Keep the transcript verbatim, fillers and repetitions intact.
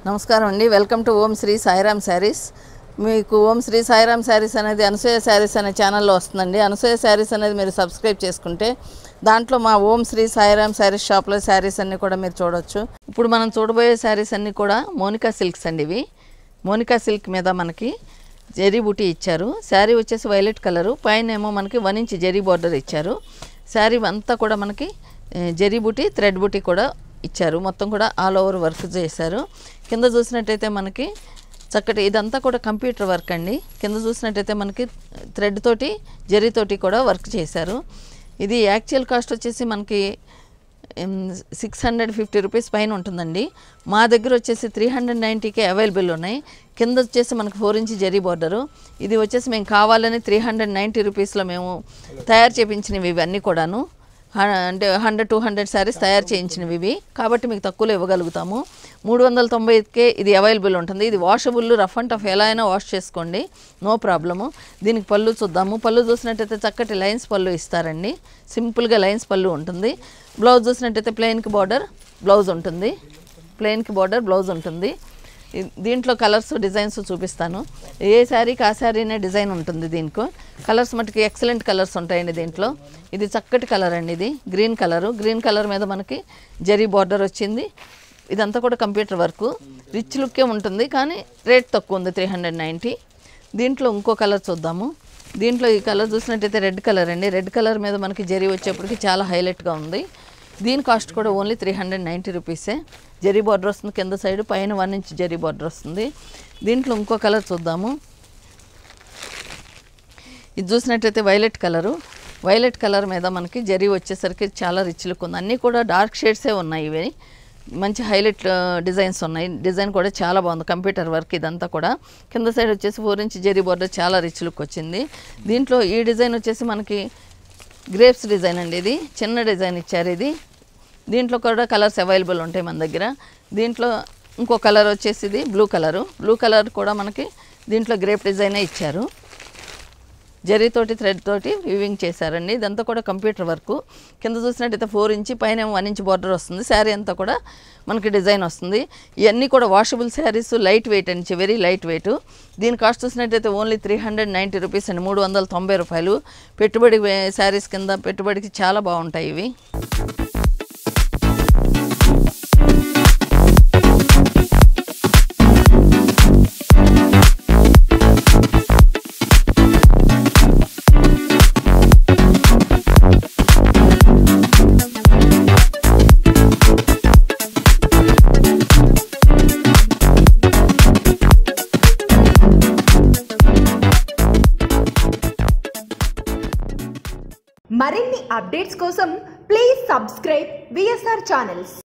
నమస్కారం అండి. Welcome to Om Shri Sairam saris. మీకు ఓం శ్రీ సాయిరామ్ శారీస్ అనేది అనసూయ శారీస్ అనే ఛానల్లో వస్తుందండి. అనసూయ శారీస్ అనేది మీరు సబ్స్క్రైబ్ చేసుకుంటే దాంట్లో మా ఓం శ్రీ సాయిరామ్ శారీస్ షాప్లో శారీస్ అన్నీ కూడా మీరు చూడొచ్చు. ఇప్పుడు మనం చూడబోయే శారీస్ అన్నీ కూడా మోనికా సిల్క్స్ అండి. ఇవి మోనికా సిల్క్ మీద మనకి జరీ బూటీ ఇచ్చారు. శారీ వచ్చేసి వైలెట్ కలరు, పైన ఏమో మనకి వన్ ఇంచ్ జరీ బార్డర్ ఇచ్చారు. శారీ అంతా కూడా మనకి జరీ బూటీ, థ్రెడ్ బూటీ కూడా ఇచ్చారు. మొత్తం కూడా ఆల్ ఓవర్ వర్క్ చేశారు. కింద చూసినట్టయితే మనకి చక్కటి ఇదంతా కూడా కంప్యూటర్ వర్క్ అండి. కింద చూసినట్టయితే మనకి థ్రెడ్ తోటి జరీతోటి కూడా వర్క్ చేశారు. ఇది యాక్చువల్ కాస్ట్ వచ్చేసి మనకి సిక్స్ హండ్రెడ్ ఫిఫ్టీ రూపీస్ పైన ఉంటుందండి. మా దగ్గర వచ్చేసి త్రీ హండ్రెడ్ నైంటీకే అవైలబుల్ ఉన్నాయి. కింద వచ్చేసి మనకు ఫోర్ ఇంచ్ జరీ బార్డరు. ఇది వచ్చేసి మేము కావాలని త్రీ హండ్రెడ్ నైంటీ రూపీస్లో మేము తయారు చేయించినవి ఇవన్నీ కూడాను. అంటే హండ్రెడ్ టూ హండ్రెడ్ శారీస్ తయారు చేయించినవి ఇవి, కాబట్టి మీకు తక్కువలో ఇవ్వగలుగుతాము. మూడు వందల తొంభైకే ఇది అవైలబుల్ ఉంటుంది. ఇది వాషబుల్, రఫ్ అండ్ టఫ్ ఎలా అయినా వాష్ చేసుకోండి, నో ప్రాబ్లము. దీనికి పళ్ళు చూద్దాము. పళ్ళు చూసినట్టయితే చక్కటి లైన్స్ పళ్ళు ఇస్తారండి. సింపుల్గా లైన్స్ పళ్ళు ఉంటుంది. బ్లౌజ్ చూసినట్టయితే ప్లెయిన్కి బార్డర్ బ్లౌజ్ ఉంటుంది. ప్లెయిన్కి బార్డర్ బ్లౌజ్ ఉంటుంది. దీంట్లో కలర్స్ డిజైన్స్ చూపిస్తాను. ఏ శారీకి ఆ శారీనే డిజైన్ ఉంటుంది. దీనికి కలర్స్ మటుకి ఎక్సలెంట్ కలర్స్ ఉంటాయండి దీంట్లో. ఇది చక్కటి కలర్ అండి. ఇది గ్రీన్ కలరు. గ్రీన్ కలర్ మీద మనకి జరీ బార్డర్ వచ్చింది. ఇదంతా కూడా కంప్యూటర్ వర్క్. రిచ్ లుక్కే ఉంటుంది, కానీ రేట్ తక్కువ ఉంది, త్రీ హండ్రెడ్ నైంటీ. దీంట్లో ఇంకో కలర్ చూద్దాము. దీంట్లో ఈ కలర్ చూసినట్టయితే రెడ్ కలర్ అండి. రెడ్ కలర్ మీద మనకి జరీ వచ్చేప్పటికి చాలా హైలైట్గా ఉంది. దీని కాస్ట్ కూడా ఓన్లీ త్రీ హండ్రెడ్ నైంటీ రూపీసే. జరీ బార్డర్ వస్తుంది కింద సైడ్, పైన వన్ ఇంచ్ జరీ బార్డర్ వస్తుంది. దీంట్లో ఇంకో కలర్ చూద్దాము. ఇది చూసినట్టయితే వైలెట్ కలరు. వైలెట్ కలర్ మీద మనకి జరీ వచ్చేసరికి చాలా రిచ్ లుక్ ఉంది. అన్నీ కూడా డార్క్ షేడ్సే ఉన్నాయి. ఇవి మంచి హైలైట్ డిజైన్స్ ఉన్నాయి. డిజైన్ కూడా చాలా బాగుంది, కంప్యూటర్ వర్క్. ఇదంతా కూడా కింద సైడ్ వచ్చేసి ఫోర్ ఇంచ్ జరీ బార్డర్, చాలా రిచ్ లుక్ వచ్చింది. దీంట్లో ఈ డిజైన్ వచ్చేసి మనకి గ్రేప్స్ డిజైన్ అండి. ఇది చిన్న డిజైన్ ఇచ్చారు. ఇది దీంట్లో కూడా కలర్స్ అవైలబుల్ ఉంటాయి మన దగ్గర. దీంట్లో ఇంకో కలర్ వచ్చేసి ఇది బ్లూ కలరు. బ్లూ కలర్ కూడా మనకి దీంట్లో గ్రేప్ డిజైనే ఇచ్చారు. జరీతోటి థ్రెడ్ తోటి వీవింగ్ చేశారండి. ఇదంతా కూడా కంప్యూటర్ వర్క్. కింద చూసినట్టయితే ఫోర్ ఇంచ్, పైన వన్ ఇంచ్ బార్డర్ వస్తుంది. శారీ అంతా కూడా మనకి డిజైన్ వస్తుంది. ఇవన్నీ కూడా వాషబుల్ శారీస్, లైట్ వెయిట్ అండి, వెరీ లైట్ వెయిట్. దీని కాస్ట్ చూసినట్టయితే only three hundred ninety rupees అండి, మూడు వందల తొంభై రూపాయలు. పెట్టుబడి శారీస్ కింద పెట్టుబడికి చాలా బాగుంటాయి ఇవి. మరిన్ని అప్డేట్స్ కోసం ప్లీజ్ సబ్స్క్రైబ్ విఎస్ఆర్ ఛానల్స్.